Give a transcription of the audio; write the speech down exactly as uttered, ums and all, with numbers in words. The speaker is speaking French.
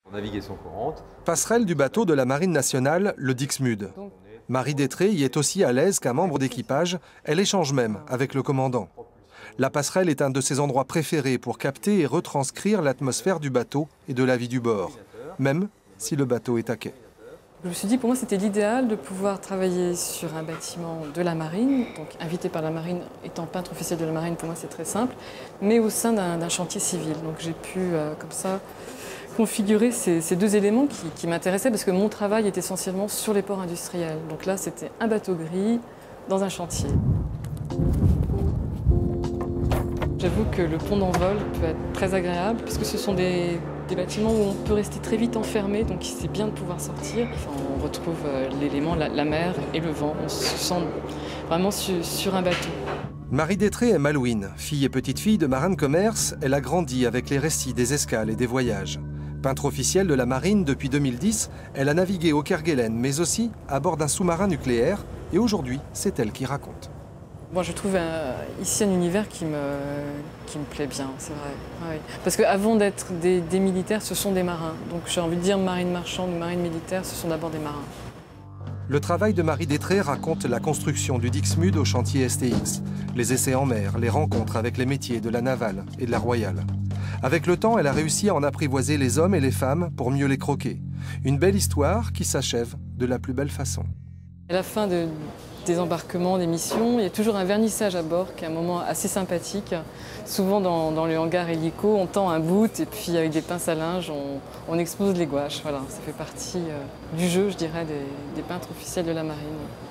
Navigation courante. Passerelle du bateau de la Marine nationale, le Dixmude. Marie Détré y est aussi à l'aise qu'un membre d'équipage, elle échange même avec le commandant. La passerelle est un de ses endroits préférés pour capter et retranscrire l'atmosphère du bateau et de la vie du bord, même si le bateau est à quai. Je me suis dit, pour moi, c'était l'idéal de pouvoir travailler sur un bâtiment de la marine, donc invité par la marine, étant peintre officiel de la marine, pour moi c'est très simple, mais au sein d'un chantier civil. Donc j'ai pu, euh, comme ça, configurer ces, ces deux éléments qui, qui m'intéressaient, parce que mon travail est essentiellement sur les ports industriels. Donc là, c'était un bateau gris dans un chantier. J'avoue que le pont d'envol peut être très agréable, parce que ce sont des, des bâtiments où on peut rester très vite enfermé, donc c'est bien de pouvoir sortir. Enfin, on retrouve l'élément, la, la mer et le vent. On se sent vraiment sur, sur un bateau. Marie Détré est malouine. Fille et petite-fille de marins de commerce, elle a grandi avec les récits des escales et des voyages. Peintre officielle de la marine depuis deux mille dix, elle a navigué au Kerguelen, mais aussi à bord d'un sous-marin nucléaire. Et aujourd'hui, c'est elle qui raconte. Moi, je trouve euh, ici un univers qui me, qui me plaît bien, c'est vrai. Ah oui. Parce qu'avant d'être des, des militaires, ce sont des marins. Donc j'ai envie de dire marine marchande ou marine militaire, ce sont d'abord des marins. Le travail de Marie Détré raconte la construction du Dixmude au chantier S T X, les essais en mer, les rencontres avec les métiers de la navale et de la royale. Avec le temps, elle a réussi à en apprivoiser les hommes et les femmes pour mieux les croquer. Une belle histoire qui s'achève de la plus belle façon. À la fin de, des embarquements, des missions, il y a toujours un vernissage à bord qui est un moment assez sympathique. Souvent dans, dans le hangar hélico, on tend un bout et puis avec des pinces à linge, on, on expose les gouaches. Voilà, ça fait partie euh, du jeu, je dirais, des, des peintres officiels de la marine.